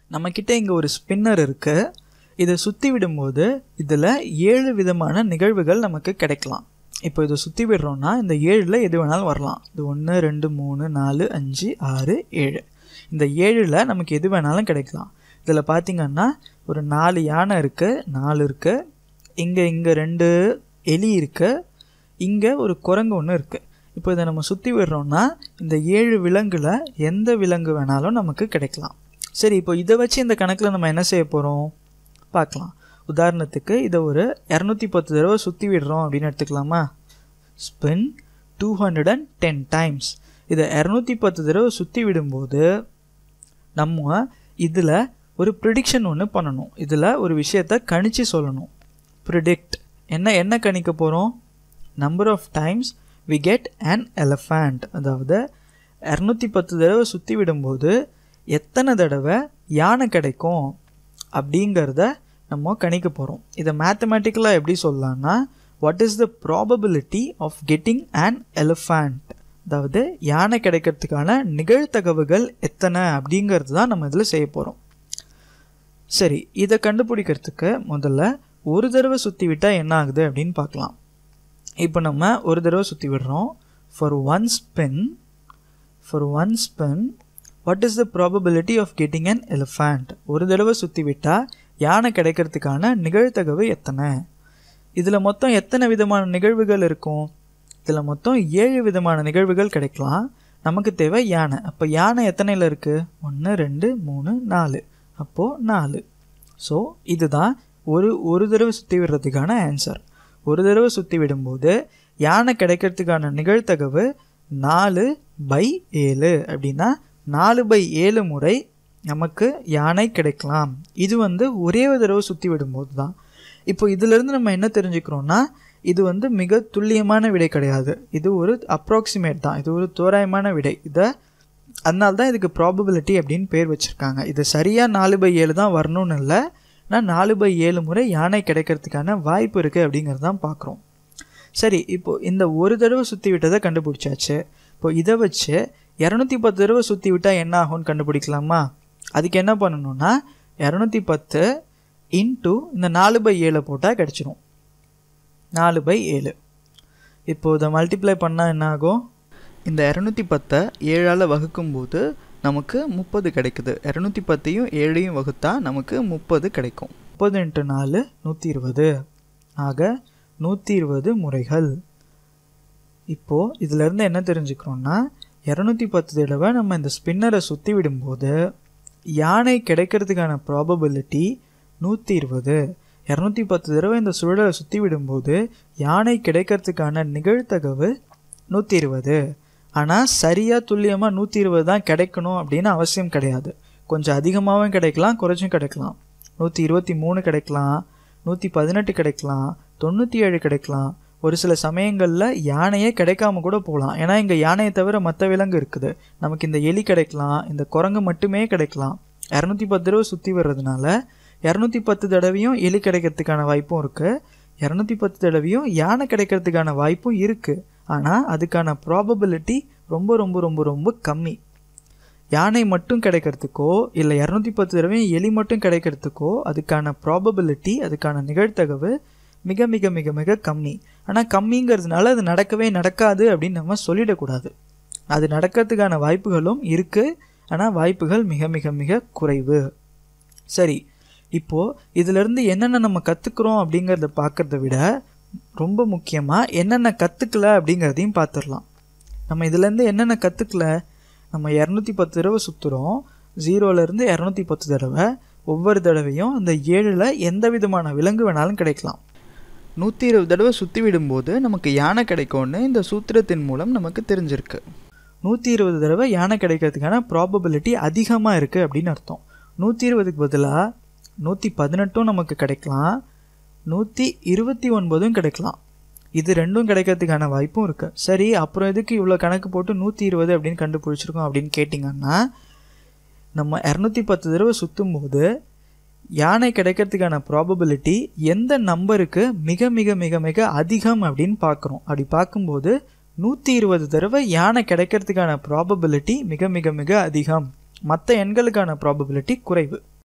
நம்மக்கிட்ட இங்கே ஒரு ஸ்பின்னர் இருக்குது. இதை சுற்றி விடும்போது இதில் 7 விதமான நிகழ்வுகள் நமக்கு கிடைக்கலாம். இப்போ இதை சுற்றி விடுறோன்னா இந்த 7ல் எது வேணாலும் வரலாம். இது 1 2 3 4 5 6 7. இந்த 7ல் நமக்கு எது வேணாலும் கிடைக்கலாம். இதில் பார்த்திங்கன்னா ஒரு 4 யானை இருக்குது, 4 இருக்குது, இங்கே 2 எலி இருக்குது, இங்கே ஒரு குரங்கு ஒன்று இருக்குது. இப்போ இதை நம்ம சுற்றி விடுறோன்னா இந்த 7 விலங்கில் எந்த விலங்கு வேணாலும் நமக்கு கிடைக்கலாம். சரி, இப்போ இதை வச்சு இந்த கணக்கில் நம்ம என்ன செய்ய போகிறோம் பார்க்கலாம். உதாரணத்துக்கு இதை ஒரு 210 தடவை சுற்றி விடுறோம் அப்படின்னு எடுத்துக்கலாமா. Spin 210 times. இதை 210 தடவை சுற்றி விடும்போது நம்ம இதில் ஒரு ப்ரிடிக்ஷன் ஒன்று பண்ணணும். இதில் ஒரு விஷயத்தை கணிச்சு சொல்லணும். ப்ரிடிக்ட் என்ன கணிக்க போகிறோம்? Number of times we get an elephant. அதாவது 210 தடவை சுற்றி விடும்போது எத்தனை தடவை யானை கிடைக்கும் அப்படிங்கிறத நம்ம கணிக்க போகிறோம். இதை மேத்தமேட்டிக்கலாக எப்படி சொல்லலாம்னா, what is the probability of getting an elephant? அதாவது யானை கிடைக்கிறதுக்கான நிகழ்தகவுகள் எத்தனை அப்படிங்கிறது தான் நம்ம இதில் செய்ய போகிறோம். சரி, இதை கண்டுபிடிக்கிறதுக்கு முதல்ல ஒரு தடவை சுற்றி விட்டால் என்ன ஆகுது அப்படின்னு பார்க்கலாம். இப்போ நம்ம ஒரு தடவை சுற்றி விடுறோம். For one spin what is the probability of getting an elephant? ஒரு தடவை சுற்றி விட்டால் யானை கிடைக்கிறதுக்கான நிகழ்தகவு எத்தனை? இதில் மொத்தம் எத்தனை விதமான நிகழ்வுகள் இருக்கும்? இதில் மொத்தம் 7 விதமான நிகழ்வுகள் கிடைக்கலாம். நமக்கு தேவை யானை. அப்போ யானை எத்தனையில் இருக்குது? 1 2 3 4. அப்போது 4. ஸோ இதுதான் ஒரு தடவை சுற்றி விடுறதுக்கான ஆன்சர். ஒரு தடவை சுற்றி விடும்போது யானை கிடைக்கிறதுக்கான நிகழ்தகவு 4/7. அப்படின்னா 4/7 முறை நமக்கு யானை கிடைக்கலாம். இது ஒரே ஒரு தடவை சுற்றி விடும்போது தான். இப்போ இதிலிருந்து நம்ம என்ன தெரிஞ்சுக்கிறோன்னா, இது மிக துல்லியமான விடை கிடையாது. இது ஒரு அப்ராக்சிமேட் தான். இது ஒரு தோராயமான விடை. அதனால தான் இதுக்கு ப்ராபபிலிட்டி அப்படின்னு பேர் வச்சுருக்காங்க. இது சரியாக 4/7 தான் வரணும்னு இல்லை. ஆனால் 4/7 முறை யானை கிடைக்கிறதுக்கான வாய்ப்பு இருக்குது அப்படிங்கிறது தான் பார்க்குறோம். சரி, இப்போது இந்த ஒரு தடவை சுற்றி விட்டதை கண்டுபிடிச்சாச்சு. இப்போ இதை வச்சு 210 தடவை சுற்றி விட்டால் என்ன ஆகும்னு கண்டுபிடிக்கலாமா? அதுக்கு என்ன பண்ணணும்னா 210 இன்ட்டு இந்த 4/7 போட்டால் கிடச்சிரும். 4/7. இப்போது இதை மல்டிப்ளை பண்ணால் என்ன ஆகும்? இந்த 210 7ஆல் வகுக்கும்போது நமக்கு 30 கிடைக்குது. 210ஐயும் 7ஐயும் வகுத்தா நமக்கு 30 கிடைக்கும். 30 × 4 120. ஆக 120 முறைகள். இப்போது இதிலேருந்து என்ன தெரிஞ்சுக்கிறோன்னா, 210 தடவை நம்ம இந்த ஸ்பின்னரை சுற்றி விடும்போது யானை கிடைக்கிறதுக்கான ப்ராபபிலிட்டி 120. 210 தடவை இந்த சுழலை சுற்றி விடும்போது யானை கிடைக்கிறதுக்கான நிகழ்தகவு 120. ஆனால் சரியாக துல்லியமாக 120 தான் கிடைக்கணும் அப்படின்னு அவசியம் கிடையாது. கொஞ்சம் அதிகமாகவும் கிடைக்கலாம், குறைச்சும் கிடைக்கலாம். 123 கிடைக்கலாம், 118 கிடைக்கலாம், 97 கிடைக்கலாம். ஒரு சில சமயங்களில் யானையே கிடைக்காம கூட போகலாம். ஏன்னா இங்கே யானையை தவிர மற்ற விலங்கு இருக்குது. நமக்கு இந்த எலி கிடைக்கலாம், இந்த குரங்கு மட்டுமே கிடைக்கலாம். 210 தடவை சுற்றி வர்றதுனால 210 தடவையும் எலி கிடைக்கிறதுக்கான வாய்ப்பும் இருக்குது, 210 தடவையும் யானை கிடைக்கிறதுக்கான வாய்ப்பும் இருக்குது. ஆனால் அதுக்கான ப்ராபபிலிட்டி ரொம்ப ரொம்ப ரொம்ப ரொம்ப கம்மி. யானை மட்டும் கிடைக்கிறதுக்கோ இல்லை 210 தடவையும் எலி மட்டும் கிடைக்கிறதுக்கோ அதுக்கான ப்ராபபிலிட்டி, அதுக்கான நிகழ்தகவு மிக மிக மிக மிக கம்மி. ஆனால் கம்மிங்கிறதுனால அது நடக்காது அப்படின்னு நம்ம சொல்லிடக்கூடாது. அது நடக்கிறதுக்கான வாய்ப்புகளும் இருக்குது, ஆனால் வாய்ப்புகள் மிக மிக மிக குறைவு. சரி, இப்போது இதிலேருந்து என்னென்ன நம்ம கற்றுக்குறோம் அப்படிங்கிறத பார்க்குறத விட ரொம்ப முக்கியமாக என்னென்ன கற்றுக்கல அப்படிங்கிறதையும் பார்த்துடலாம். நம்ம இதிலேருந்து என்னென்ன கற்றுக்கல? நம்ம 210 தடவை சுற்றுறோம். 0லேருந்து 210 தடவை. ஒவ்வொரு தடவையும் இந்த 7ல் எந்த விதமான விலங்கு வேணாலும் கிடைக்கலாம். 120 தடவை சுற்றி விடும்போது நமக்கு யானை கிடைக்கும்னு இந்த சூத்திரத்தின் மூலம் நமக்கு தெரிஞ்சிருக்கு. 120 தடவை யானை கிடைக்கிறதுக்கான ப்ராபபிலிட்டி அதிகமாக இருக்குது அப்படின்னு அர்த்தம். 120க்கு பதிலாக 118 நமக்கு கிடைக்கலாம், 129 கிடைக்கலாம். இது ரெண்டும் கிடைக்கிறதுக்கான வாய்ப்பும் இருக்குது. சரி, அப்புறம் எதுக்கு இவ்வளோ கணக்கு போட்டு 120 அப்படின்னு கண்டுபிடிச்சிருக்கோம் அப்படின்னு கேட்டிங்கன்னா, நம்ம 210 தடவை சுற்றும் போது யானை கிடைக்கிறதுக்கான ப்ராபபிலிட்டி எந்த நம்பருக்கு மிக மிக மிக மிக அதிகம் அப்படின்னு பார்க்குறோம். அப்படி பார்க்கும்போது 120 தடவை யானை கிடைக்கிறதுக்கான ப்ராபபிலிட்டி மிக மிக மிக அதிகம். மற்ற எண்களுக்கான ப்ராபபிலிட்டி குறைவு.